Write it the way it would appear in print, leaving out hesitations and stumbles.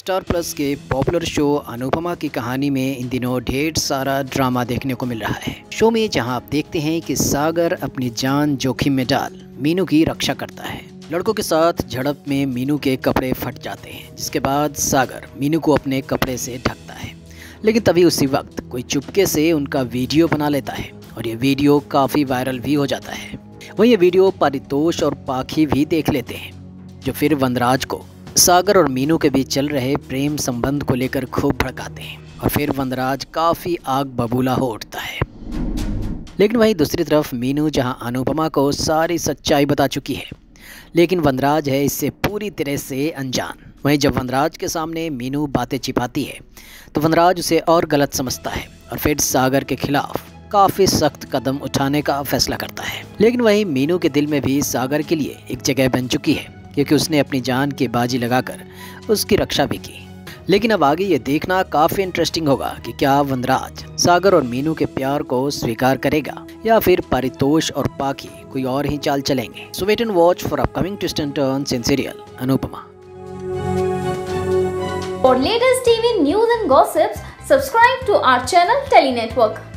Star Plus के popular show Anupama की कहानी में इन दिनों ढेर सारा ड्रामा देखने को मिल रहा है। शो में जहां आप देखते हैं कि सागर अपनी जान जोखिम में डाल मीनू की रक्षा करता है। लड़कों के साथ झड़प में मीनू के कपड़े फट जाते हैं, जिसके बाद सागर मीनू को अपने कपड़े से ढकता है। लेकिन तभी उसी वक्त कोई चुपके से उनका वीडियो बना लेता है और ये वीडियो काफ़ी वायरल भी हो जाता है। वहीं ये वीडियो परितोष और पाखी भी देख लेते हैं, जो फिर वनराज को सागर और मीनू के बीच चल रहे प्रेम संबंध को लेकर खूब भड़काते हैं और फिर वनराज काफ़ी आग बबूला हो उठता है। लेकिन वहीं दूसरी तरफ मीनू जहां अनुपमा को सारी सच्चाई बता चुकी है, लेकिन वनराज है इससे पूरी तरह से अनजान। वहीं जब वनराज के सामने मीनू बातें छिपाती है तो वनराज उसे और गलत समझता है और फिर सागर के खिलाफ काफ़ी सख्त कदम उठाने का फैसला करता है। लेकिन वहीं मीनू के दिल में भी सागर के लिए एक जगह बन चुकी है, क्योंकि उसने अपनी जान की बाजी लगाकर उसकी रक्षा भी की। लेकिन अब आगे ये देखना काफ़ी इंटरेस्टिंग होगा कि क्या वनराज सागर और मीनू के प्यार को स्वीकार करेगा या फिर परितोष और पाखी कोई और ही चाल चलेंगे। So wait and watch for upcoming twist and turns in serial Anupama. For latest TV news and gossips, subscribe to our channel Tele Network.